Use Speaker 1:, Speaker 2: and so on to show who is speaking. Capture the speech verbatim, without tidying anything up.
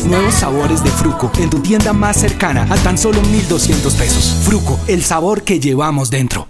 Speaker 1: nuevos sabores de Fruco en tu tienda más cercana a tan solo mil doscientos pesos. Fruco, el sabor que llevamos dentro.